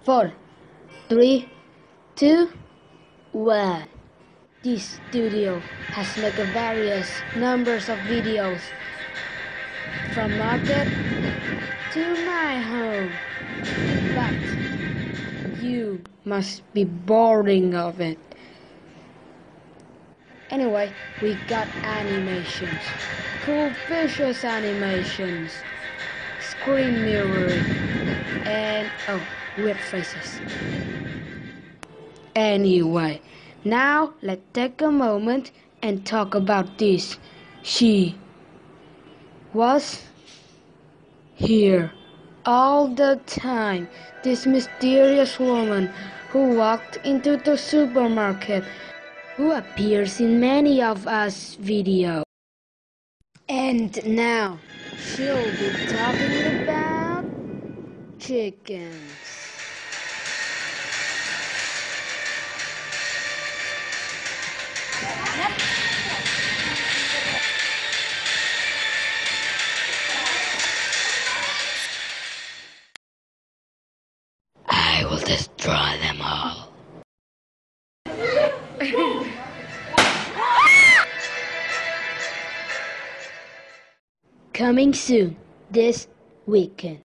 4, 3, 2, 1. This studio has made various numbers of videos from market to my home, but you must be boring of it. Anyway, we got animations, cool vicious animations, screen mirroring, and weird faces. Anyway, now let's take a moment and talk about this. She was here all the time. This mysterious woman who walked into the supermarket, who appears in many of us videos. And now she'll be talking about chickens. I will destroy them all. Coming soon this weekend.